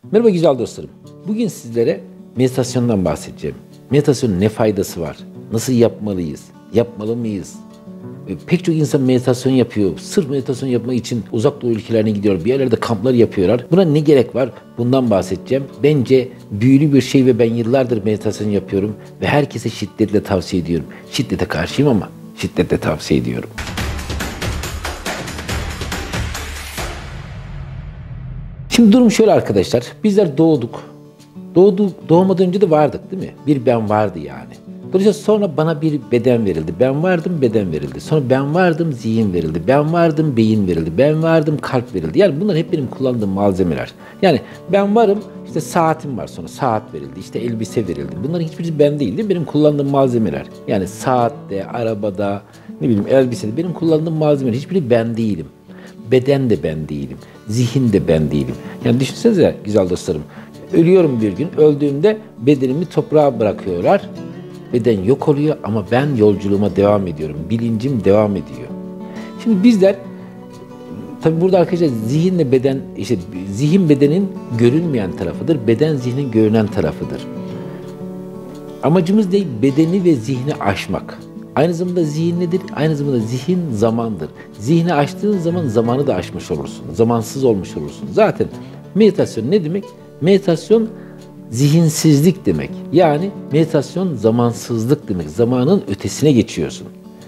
Merhaba güzel dostlarım. Bugün sizlere meditasyondan bahsedeceğim. Meditasyonun ne faydası var? Nasıl yapmalıyız? Yapmalı mıyız? Pek çok insan meditasyon yapıyor. Sırf meditasyon yapmak için uzak doğu ülkelerine gidiyor. Bir yerlerde kamplar yapıyorlar. Buna ne gerek var? Bundan bahsedeceğim. Bence büyülü bir şey ve ben yıllardır meditasyon yapıyorum. Ve herkese şiddetle tavsiye ediyorum. Şiddete karşıyım ama şiddetle tavsiye ediyorum. Şimdi durum şöyle arkadaşlar. Bizler doğduk. Doğmadan önce de vardık değil mi? Bir ben vardı yani. Dolayısıyla sonra bana bir beden verildi. Ben vardım, beden verildi. Sonra ben vardım, zihin verildi. Ben vardım, beyin verildi. Ben vardım, kalp verildi. Yani bunlar hep benim kullandığım malzemeler. Yani ben varım, işte saatim var, sonra saat verildi. İşte elbise verildi. Bunların hiçbirisi ben değil, değil mi? Benim kullandığım malzemeler. Yani saatte, arabada, ne bileyim elbisede benim kullandığım malzemeler. Hiçbiri ben değilim. Beden de ben değilim. Zihin de ben değilim. Yani düşünsenize güzel dostlarım. Ölüyorum bir gün. Öldüğümde bedenimi toprağa bırakıyorlar. Beden yok oluyor ama ben yolculuğuma devam ediyorum. Bilincim devam ediyor. Şimdi bizler tabi burada arkadaşlar zihinle beden, işte zihin bedenin görünmeyen tarafıdır. Beden zihnin görünen tarafıdır. Amacımız değil bedeni ve zihni aşmak. Aynı zamanda zihin nedir? Aynı zamanda zihin zamandır. Zihni aştığın zaman zamanı da aşmış olursun. Zamansız olmuş olursun. Zaten meditasyon ne demek? Meditasyon zihinsizlik demek. Yani meditasyon zamansızlık demek. Zamanın ötesine geçiyorsun.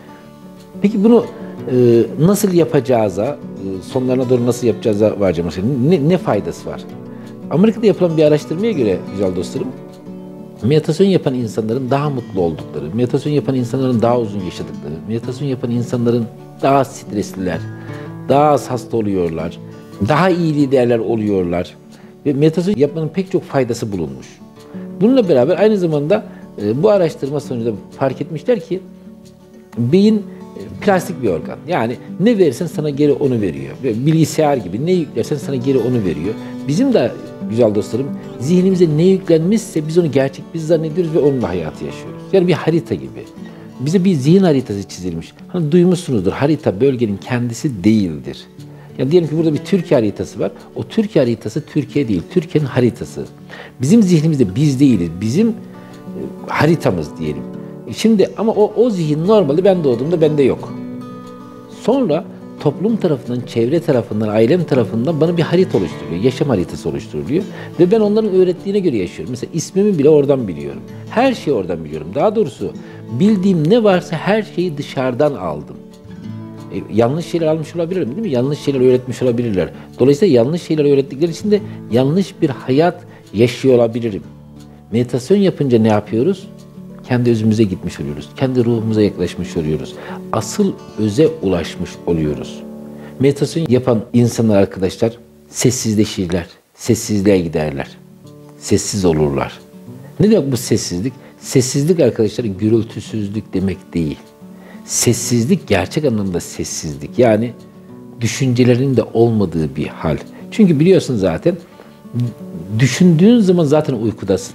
Peki bunu nasıl yapacağıza, sonlarına doğru nasıl yapacağıza varacağım. Ne faydası var? Amerika'da yapılan bir araştırmaya göre güzel dostlarım, meditasyon yapan insanların daha mutlu oldukları, meditasyon yapan insanların daha uzun yaşadıkları, meditasyon yapan insanların daha stresliler, daha az hasta oluyorlar, daha iyi liderler oluyorlar ve meditasyon yapmanın pek çok faydası bulunmuş. Bununla beraber aynı zamanda bu araştırma sonucunda fark etmişler ki beyin plastik bir organ. Yani ne verirsen sana geri onu veriyor. Bilgisayar gibi ne yüklersen sana geri onu veriyor. Bizim de güzel dostlarım zihnimize ne yüklenmişse biz onu gerçek biz zannediyoruz ve onunla hayatı yaşıyoruz. Yani bir harita gibi. Bize bir zihin haritası çizilmiş. Hani duymuşsunuzdur harita bölgenin kendisi değildir. Yani diyelim ki burada bir Türkiye haritası var. O Türkiye haritası Türkiye değil. Türkiye'nin haritası. Bizim zihnimizde biz değiliz. Bizim haritamız diyelim. Şimdi ama o zihin normalde ben doğduğumda bende yok. Sonra toplum tarafından, çevre tarafından, ailem tarafından bana bir harita oluşturuluyor. Yaşam haritası oluşturuluyor. Ve ben onların öğrettiğine göre yaşıyorum. Mesela ismimi bile oradan biliyorum. Her şeyi oradan biliyorum. Daha doğrusu bildiğim ne varsa her şeyi dışarıdan aldım. Yanlış şeyler almış olabilirim değil mi? Yanlış şeyler öğretmiş olabilirler. Dolayısıyla yanlış şeyler öğrettikleri için de yanlış bir hayat yaşıyor olabilirim. Meditasyon yapınca ne yapıyoruz? Kendi özümüze gitmiş oluyoruz. Kendi ruhumuza yaklaşmış oluyoruz. Asıl öze ulaşmış oluyoruz. Meditasyon yapan insanlar arkadaşlar sessizleşirler. Sessizliğe giderler. Sessiz olurlar. Ne demek bu sessizlik? Sessizlik arkadaşlar gürültüsüzlük demek değil. Sessizlik gerçek anlamda sessizlik. Yani düşüncelerin de olmadığı bir hal. Çünkü biliyorsun zaten düşündüğün zaman zaten uykudasın.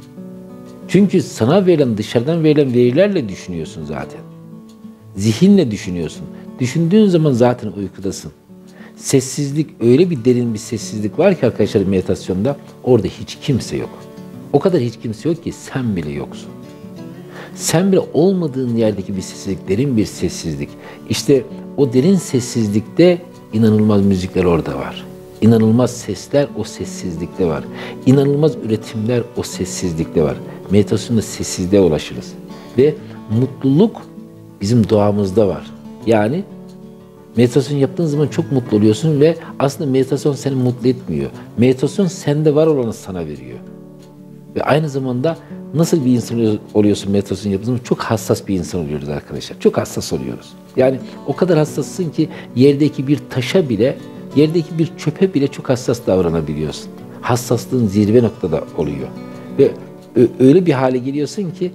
Çünkü sana verilen, dışarıdan verilen verilerle düşünüyorsun zaten. Zihinle düşünüyorsun. Düşündüğün zaman zaten uykudasın. Sessizlik, öyle bir derin bir sessizlik var ki arkadaşlar meditasyonda, orada hiç kimse yok. O kadar hiç kimse yok ki sen bile yoksun. Sen bile olmadığın yerdeki bir sessizlik, derin bir sessizlik. İşte o derin sessizlikte inanılmaz müzikler orada var. İnanılmaz sesler o sessizlikte var. İnanılmaz üretimler o sessizlikte var. Meditasyonda sessizliğe ulaşırız. Ve mutluluk bizim doğamızda var. Yani meditasyon yaptığın zaman çok mutlu oluyorsun ve aslında meditasyon seni mutlu etmiyor. Meditasyon sende var olanı sana veriyor. Ve aynı zamanda nasıl bir insan oluyorsun meditasyon yaptığın zaman? Çok hassas bir insan oluyoruz arkadaşlar. Çok hassas oluyoruz. Yani o kadar hassassın ki yerdeki bir taşa bile, yerdeki bir çöpe bile çok hassas davranabiliyorsun. Hassaslığın zirve noktada oluyor. Ve öyle bir hale geliyorsun ki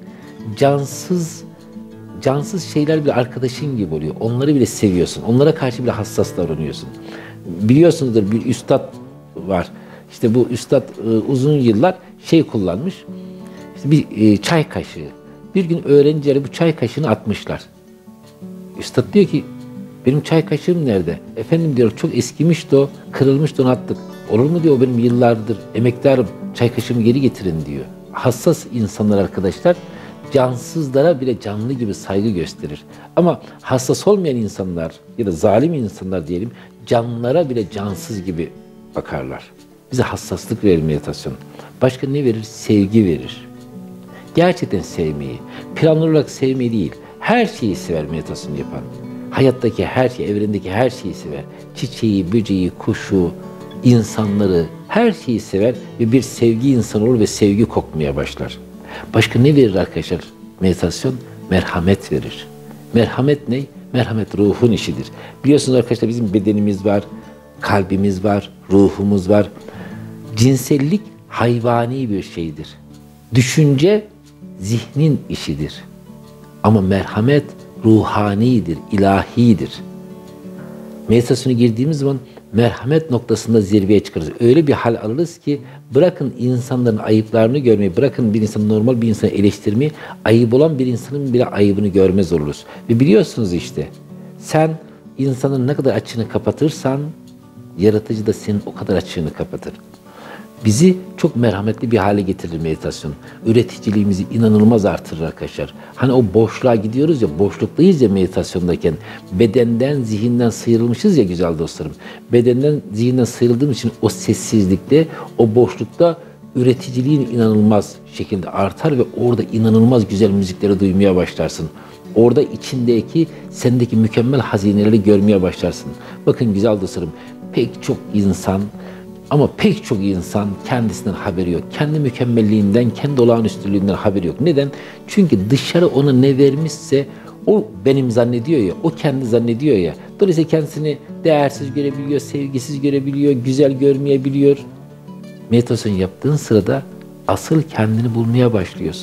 cansız şeyler bile arkadaşın gibi oluyor. Onları bile seviyorsun. Onlara karşı bile hassas davranıyorsun. Biliyorsunuzdur bir üstad var. İşte bu üstad uzun yıllar kullanmış. İşte bir çay kaşığı. Bir gün öğrencileri bu çay kaşığını atmışlar. Üstad diyor ki benim çay kaşığım nerede? Efendim diyor çok eskimişti o, kırılmıştı onu attık. Olur mu diyor, o benim yıllardır emektarım, çay kaşığımı geri getirin diyor. Hassas insanlar arkadaşlar cansızlara bile canlı gibi saygı gösterir. Ama hassas olmayan insanlar ya da zalim insanlar diyelim canlılara bile cansız gibi bakarlar. Bize hassaslık verir meditasyon. Başka ne verir? Sevgi verir. Gerçekten sevmeyi, planlı olarak sevmeyi değil, her şeyi sever meditasyon yapan. Hayattaki her şey, evrendeki her şeyi sever. Çiçeği, böceği, kuşu, insanları, her şeyi sever ve bir sevgi insanı olur ve sevgi kokmaya başlar. Başka ne verir arkadaşlar? Meditasyon merhamet verir. Merhamet ne? Merhamet ruhun işidir. Biliyorsunuz arkadaşlar bizim bedenimiz var, kalbimiz var, ruhumuz var. Cinsellik hayvani bir şeydir. Düşünce zihnin işidir. Ama merhamet ruhanidir, ilahidir. Meditasyona girdiğimiz zaman merhamet noktasında zirveye çıkarız. Öyle bir hal alırız ki bırakın insanların ayıplarını görmeyi, bırakın bir insanı, normal bir insanı eleştirmeyi, ayıp olan bir insanın bile ayıbını görmez oluruz. Ve biliyorsunuz işte sen insanın ne kadar açığını kapatırsan yaratıcı da senin o kadar açığını kapatır. Bizi çok merhametli bir hale getirir meditasyon. Üreticiliğimizi inanılmaz artırır arkadaşlar. Hani o boşluğa gidiyoruz ya, boşluktayız ya meditasyondayken. Bedenden, zihinden sıyrılmışız ya güzel dostlarım. Bedenden, zihinden sıyrıldığım için o sessizlikte, o boşlukta üreticiliğin inanılmaz şekilde artar ve orada inanılmaz güzel müzikleri duymaya başlarsın. Orada içindeki, sendeki mükemmel hazineleri görmeye başlarsın. Bakın güzel dostlarım, pek çok insan ama pek çok insan kendisinden haberi yok. Kendi mükemmelliğinden, kendi olağanüstülüğünden haberi yok. Neden? Çünkü dışarı ona ne vermişse o benim zannediyor ya, o kendi zannediyor ya. Dolayısıyla kendisini değersiz görebiliyor, sevgisiz görebiliyor, güzel görmeyebiliyor. Meditasyon yaptığın sırada asıl kendini bulmaya başlıyorsun.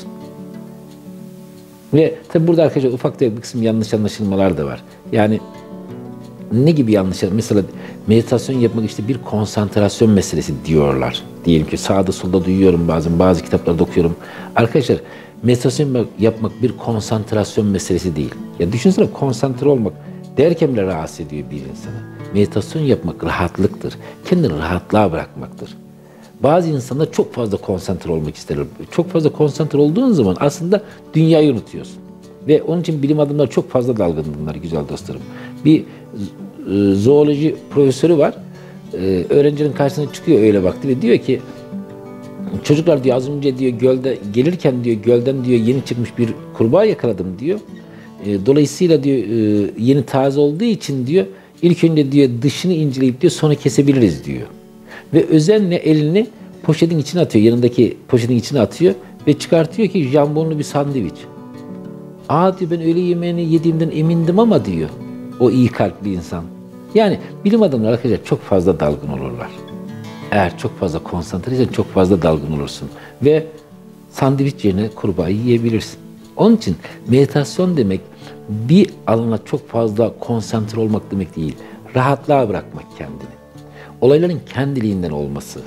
Ve tabi burada arkadaşlar ufak bir kısım yanlış anlaşılmalar da var. Yani ne gibi yanlışlar? Mesela meditasyon yapmak işte bir konsantrasyon meselesi diyorlar. Diyelim ki sağda solda duyuyorum bazen, bazı kitaplarda okuyorum. Arkadaşlar meditasyon yapmak bir konsantrasyon meselesi değil. Ya düşünsene, konsantre olmak derken bile rahatsız ediyor bir insanı. Meditasyon yapmak rahatlıktır. Kendini rahatlığa bırakmaktır. Bazı insanlar çok fazla konsantre olmak isterler. Çok fazla konsantre olduğun zaman aslında dünyayı unutuyorsun. Ve onun için bilim adamları çok fazla dalgın bunlar güzel dostlarım. Bir zooloji profesörü var. Öğrencinin karşısına çıkıyor öyle vakti ve diyor ki çocuklar diyor az önce diyor gölde gelirken diyor gölden diyor yeni çıkmış bir kurbağa yakaladım diyor. Dolayısıyla diyor yeni taze olduğu için diyor ilk önce diyor dışını inceleyip diyor sonra kesebiliriz diyor. Ve özenle elini poşetin içine atıyor. Yanındaki poşetin içine atıyor ve çıkartıyor ki jambonlu bir sandviç. Aa diyor ben öğle yemeğini yediğimden emindim ama diyor o iyi kalpli insan. Yani bilim adamları arkadaşlar çok fazla dalgın olurlar. Eğer çok fazla konsantreysen çok fazla dalgın olursun. Ve sandviç yerine kurbağayı yiyebilirsin. Onun için meditasyon demek bir alana çok fazla konsantre olmak demek değil. Rahatlığa bırakmak kendini. Olayların kendiliğinden olması.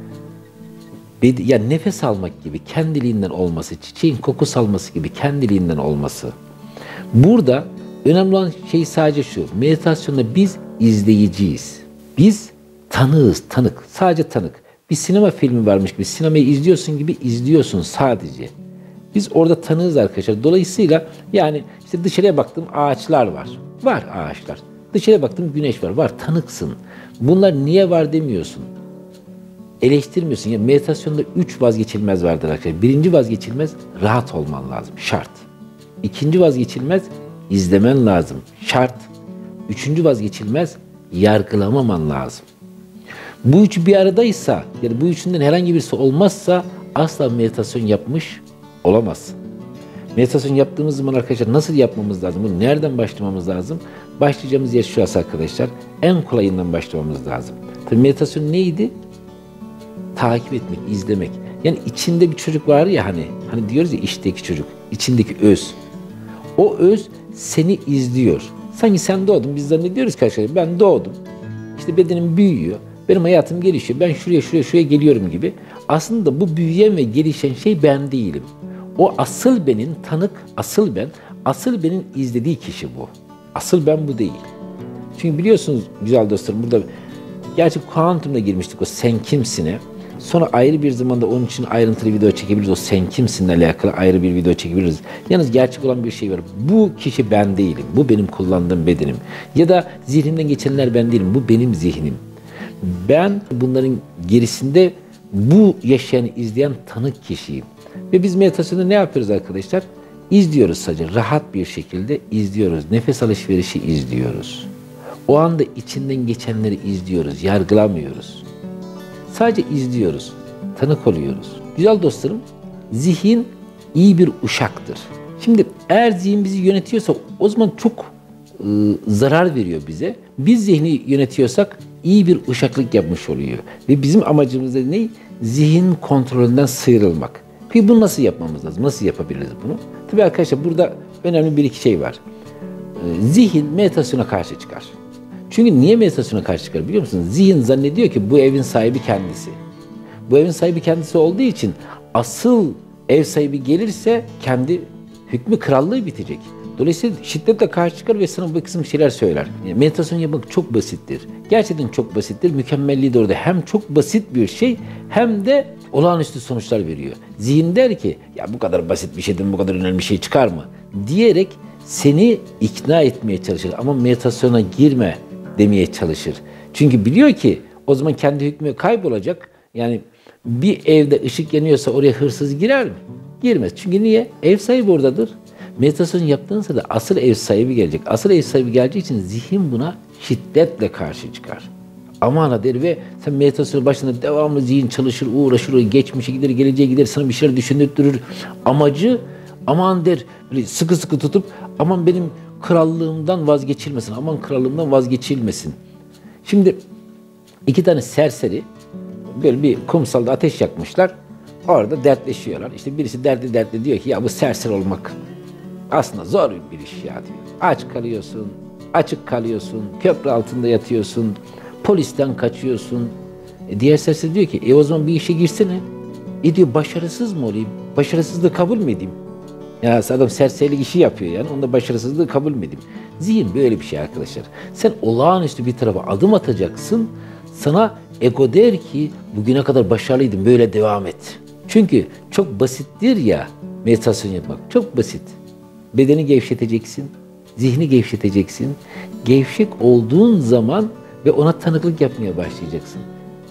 Ya nefes almak gibi kendiliğinden olması, çiçeğin koku salması gibi kendiliğinden olması. Burada önemli olan şey sadece şu. Meditasyonda biz izleyiciyiz. Biz tanığız, tanık. Sadece tanık. Bir sinema filmi varmış gibi, sinemayı izliyorsun gibi izliyorsun sadece. Biz orada tanığız arkadaşlar. Dolayısıyla yani işte dışarıya baktım ağaçlar var. Var ağaçlar. Dışarıya baktım güneş var. Var, tanıksın. Bunlar niye var demiyorsun. Eleştirmiyorsun. Yani meditasyonda 3 vazgeçilmez vardır arkadaşlar. Birinci vazgeçilmez rahat olman lazım. Şart. İkinci vazgeçilmez izlemen lazım. Şart. Üçüncü vazgeçilmez yargılamaman lazım. Bu üçü bir aradaysa, yani bu üçünden herhangi birisi olmazsa asla meditasyon yapmış olamazsın. Meditasyon yaptığımız zaman arkadaşlar nasıl yapmamız lazım? Bunu nereden başlamamız lazım? Başlayacağımız yer şurası arkadaşlar. En kolayından başlamamız lazım. Tabii meditasyon neydi? Takip etmek, izlemek. Yani içinde bir çocuk var ya hani diyoruz ya içteki çocuk, içindeki öz. O öz seni izliyor. Sanki sen doğdun, biz zannediyoruz ki arkadaşlar ben doğdum. İşte bedenim büyüyor, benim hayatım gelişiyor, ben şuraya geliyorum gibi. Aslında bu büyüyen ve gelişen şey ben değilim. O asıl benim tanık, asıl benim izlediği kişi bu. Asıl ben bu değil. Çünkü biliyorsunuz güzel dostlarım burada Gerçi kuantumda girmiştik o sen kimsine. Sonra ayrı bir zamanda onun için ayrıntılı video çekebiliriz. O sen kimsinle alakalı ayrı bir video çekebiliriz. Yalnız gerçek olan bir şey var. Bu kişi ben değilim. Bu benim kullandığım bedenim. Ya da zihnimden geçenler ben değilim. Bu benim zihnim. Ben bunların gerisinde bu yaşayanı izleyen tanık kişiyim. Ve biz meditasyonda ne yapıyoruz arkadaşlar? İzliyoruz sadece. Rahat bir şekilde izliyoruz. Nefes alışverişi izliyoruz. O anda içinden geçenleri izliyoruz. Yargılamıyoruz. Sadece izliyoruz. Tanık oluyoruz. Güzel dostlarım, zihin iyi bir uşaktır. Şimdi eğer zihin bizi yönetiyorsa o zaman çok zarar veriyor bize. Biz zihni yönetiyorsak iyi bir uşaklık yapmış oluyor. Ve bizim amacımız da ne? Zihin kontrolünden sıyrılmak. Peki bunu nasıl yapmamız lazım? Nasıl yapabiliriz bunu? Tabii arkadaşlar burada önemli bir iki şey var. Zihin meditasyona karşı çıkar. Çünkü niye meditasyona karşı çıkar biliyor musunuz? Zihin zannediyor ki bu evin sahibi kendisi. Bu evin sahibi kendisi olduğu için asıl ev sahibi gelirse kendi hükmü krallığı bitecek. Dolayısıyla şiddetle karşı çıkar ve sana bu kısım şeyler söyler. Yani meditasyon yapmak çok basittir. Gerçekten çok basittir. Mükemmelliği de orada. Hem çok basit bir şey hem de olağanüstü sonuçlar veriyor. Zihin der ki ya bu kadar basit bir şeyden bu kadar önemli bir şey çıkar mı? Diyerek seni ikna etmeye çalışır. Ama meditasyona girme demeye çalışır. Çünkü biliyor ki o zaman kendi hükmü kaybolacak. Yani bir evde ışık yanıyorsa oraya hırsız girer mi? Girmez. Çünkü niye? Ev sahibi oradadır. Meditasyon yaptığınızda da asıl ev sahibi gelecek. Asıl ev sahibi geleceği için zihin buna şiddetle karşı çıkar. Aman ha der ve sen meditasyonun başında devamlı zihin çalışır, uğraşır, geçmişe gider, geleceğe gider, sana bir şeyler düşündürtür. Amacı aman der, böyle sıkı sıkı tutup aman benim krallığımdan vazgeçilmesin, aman krallığımdan vazgeçilmesin. Şimdi iki tane serseri böyle bir kumsalda ateş yakmışlar. Orada dertleşiyorlar. İşte birisi dertli diyor ki ya bu serseri olmak aslında zor bir iş ya diyor. Aç kalıyorsun, açık kalıyorsun, köprü altında yatıyorsun, polisten kaçıyorsun. Diğer serseri diyor ki o zaman bir işe girsene. Diyor başarısız mı olayım? Başarısızlığı kabul mü edeyim? Ya adam serserilik işi yapıyor yani. Onda başarısızlığı kabul mü edeyim? Zihin böyle bir şey arkadaşlar. Sen olağanüstü bir tarafa adım atacaksın. Sana ego der ki bugüne kadar başarılıydın böyle devam et. Çünkü çok basittir ya meditasyon yapmak. Çok basit. Bedeni gevşeteceksin. Zihni gevşeteceksin. Gevşek olduğun zaman ve ona tanıklık yapmaya başlayacaksın.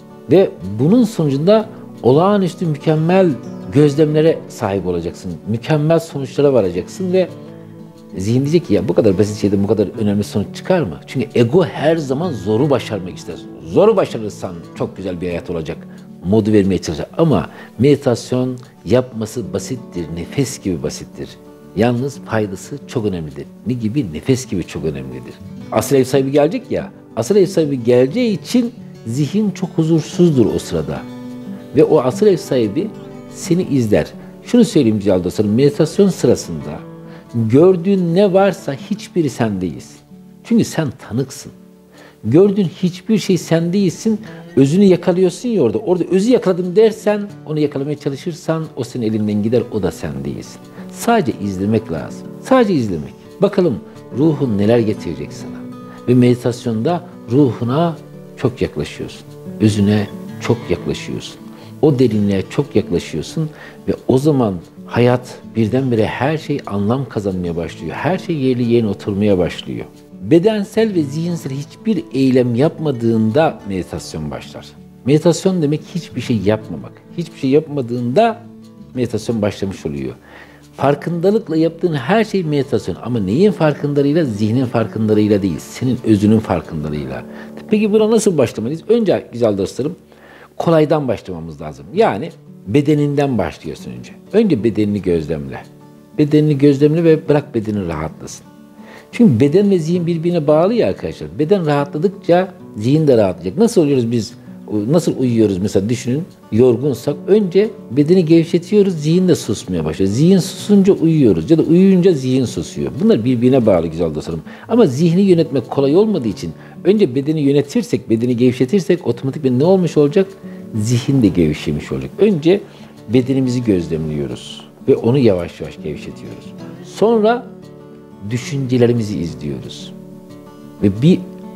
Ve bunun sonucunda olağanüstü mükemmel gözlemlere sahip olacaksın. Mükemmel sonuçlara varacaksın ve zihin diyecek ki ya bu kadar basit şeyden bu kadar önemli sonuç çıkar mı? Çünkü ego her zaman zoru başarmak ister. Zoru başarırsan çok güzel bir hayat olacak. Modu vermeye çalışır. Ama meditasyon yapması basittir. Nefes gibi basittir. Yalnız faydası çok önemlidir. Ne gibi? Nefes gibi çok önemlidir. Asıl ev sahibi gelecek ya. Asıl ev sahibi geleceği için zihin çok huzursuzdur o sırada. Ve o asıl ev sahibi seni izler. Şunu söyleyeyim güzel dostlarım. Meditasyon sırasında gördüğün ne varsa hiçbiri sen değilsin. Çünkü sen tanıksın. Gördüğün hiçbir şey sen değilsin. Özünü yakalıyorsun ya orada. Orada özü yakaladım dersen, onu yakalamaya çalışırsan o senin elinden gider, o da sen değilsin. Sadece izlemek lazım. Sadece izlemek. Bakalım ruhun neler getirecek sana. Ve meditasyonda ruhuna çok yaklaşıyorsun. Özüne çok yaklaşıyorsun. O derinliğe çok yaklaşıyorsun ve o zaman hayat birdenbire her şey anlam kazanmaya başlıyor. Her şey yerli yerine oturmaya başlıyor. Bedensel ve zihinsel hiçbir eylem yapmadığında meditasyon başlar. Meditasyon demek hiçbir şey yapmamak. Hiçbir şey yapmadığında meditasyon başlamış oluyor. Farkındalıkla yaptığın her şey meditasyon. Ama neyin farkındalığıyla? Zihnin farkındalığıyla değil. Senin özünün farkındalığıyla. Peki buna nasıl başlamalıyız? Önce güzel dostlarım kolaydan başlamamız lazım. Yani bedeninden başlıyorsun önce. Önce bedenini gözlemle. Bedenini gözlemle ve bırak bedenin rahatlasın. Çünkü beden ve zihin birbirine bağlı ya arkadaşlar. Beden rahatladıkça zihin de rahatlayacak. Nasıl oluyoruz biz? Nasıl uyuyoruz mesela düşünün. Yorgunsak önce bedeni gevşetiyoruz, zihin de susmaya başlıyor. Zihin susunca uyuyoruz ya da uyuyunca zihin susuyor. Bunlar birbirine bağlı güzel dostlarım. Ama zihni yönetmek kolay olmadığı için önce bedeni yönetirsek, bedeni gevşetirsek otomatikman ne olmuş olacak? Zihin de gevşemiş olacak. Önce bedenimizi gözlemliyoruz ve onu yavaş yavaş gevşetiyoruz. Sonra düşüncelerimizi izliyoruz. Ve bir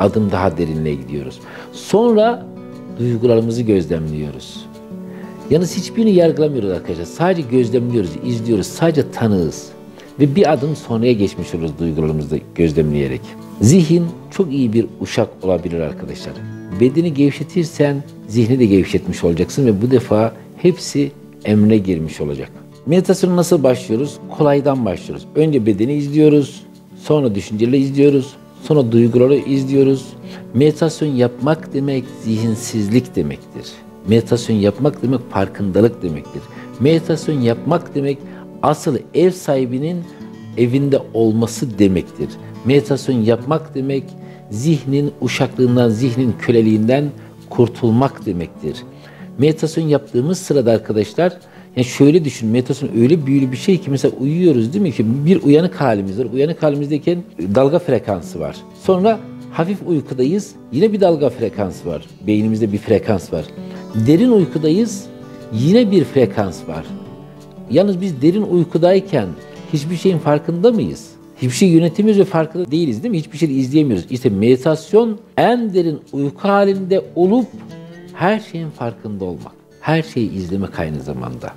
adım daha derinliğe gidiyoruz. Sonra duygularımızı gözlemliyoruz. Yalnız hiçbirini yargılamıyoruz arkadaşlar. Sadece gözlemliyoruz, izliyoruz, sadece tanığız. Ve bir adım sonraya geçmiş oluruz duygularımızı gözlemleyerek. Zihin çok iyi bir uşak olabilir arkadaşlar. Bedeni gevşetirsen zihni de gevşetmiş olacaksın ve bu defa hepsi emre girmiş olacak. Meditasyona nasıl başlıyoruz? Kolaydan başlıyoruz. Önce bedeni izliyoruz, sonra düşünceleri izliyoruz, sonra duyguları izliyoruz. Meditasyon yapmak demek zihinsizlik demektir. Meditasyon yapmak demek farkındalık demektir. Meditasyon yapmak demek asıl ev sahibinin evinde olması demektir. Meditasyon yapmak demek zihnin uşaklığından, zihnin köleliğinden kurtulmak demektir. Meditasyon yaptığımız sırada arkadaşlar, yani şöyle düşün, meditasyon öyle büyülü bir şey ki mesela uyuyoruz değil mi? Ki bir uyanık halimiz var. Uyanık halimizdeyken dalga frekansı var. Sonra hafif uykudayız. Yine bir dalga frekansı var. Beynimizde bir frekans var. Derin uykudayız. Yine bir frekans var. Yalnız biz derin uykudayken hiçbir şeyin farkında mıyız? Hiçbir şey yönetemiyoruz ve farkında değiliz değil mi? Hiçbir şey izleyemiyoruz. İşte meditasyon en derin uyku halinde olup her şeyin farkında olmak. Her şeyi izlemek aynı zamanda.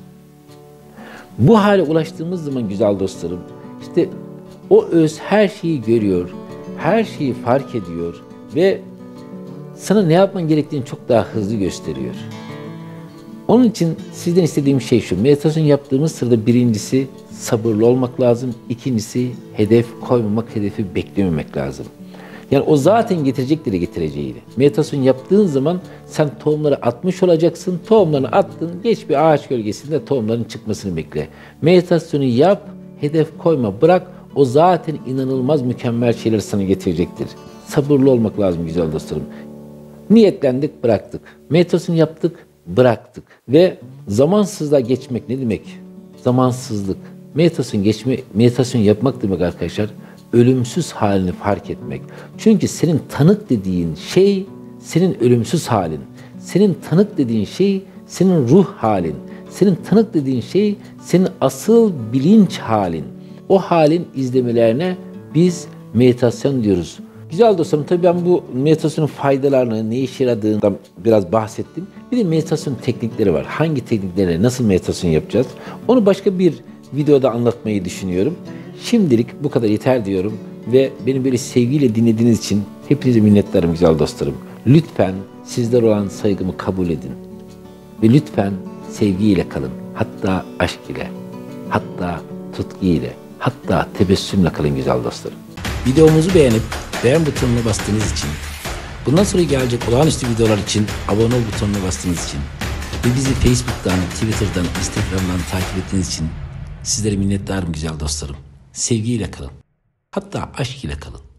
Bu hale ulaştığımız zaman güzel dostlarım, işte o öz her şeyi görüyor, her şeyi fark ediyor ve sana ne yapman gerektiğini çok daha hızlı gösteriyor. Onun için sizden istediğim şey şu: meditasyon yaptığımız sırada birincisi sabırlı olmak lazım, ikincisi hedef koymamak, hedefi beklememek lazım. Yani o zaten getirecektir getireceğini. Meditasyon yaptığın zaman sen tohumları atmış olacaksın. Tohumlarını attın, geç bir ağaç gölgesinde tohumların çıkmasını bekle. Meditasyonu yap, hedef koyma, bırak. O zaten inanılmaz mükemmel şeyler sana getirecektir. Sabırlı olmak lazım güzel dostlarım. Niyetlendik, bıraktık. Meditasyon yaptık, bıraktık. Ve zamansızlığa geçmek ne demek? Zamansızlık. Meditasyon yapmak demek arkadaşlar, ölümsüz halini fark etmek. Çünkü senin tanık dediğin şey senin ölümsüz halin. Senin tanık dediğin şey senin ruh halin. Senin tanık dediğin şey senin asıl bilinç halin. O halin izlemelerine biz meditasyon diyoruz. Güzel dostlarım, tabii ben bu meditasyonun faydalarını, ne işe yaradığından biraz bahsettim. Bir de meditasyon teknikleri var. Hangi tekniklerle nasıl meditasyon yapacağız? Onu başka bir videoda anlatmayı düşünüyorum. Şimdilik bu kadar yeter diyorum ve beni böyle sevgiyle dinlediğiniz için hepinize minnettarım güzel dostlarım. Lütfen sizler olan saygımı kabul edin. Ve lütfen sevgiyle kalın. Hatta aşk ile, hatta tutku ile, hatta tebessümle kalın güzel dostlarım. Videomuzu beğenip beğen butonuna bastığınız için, bundan sonra gelecek olağanüstü videolar için abone ol butonuna bastığınız için ve bizi Facebook'tan, Twitter'dan, Instagram'dan takip ettiğiniz için sizlere minnettarım güzel dostlarım. Sevgiyle kalın. Hatta aşk ile kalın.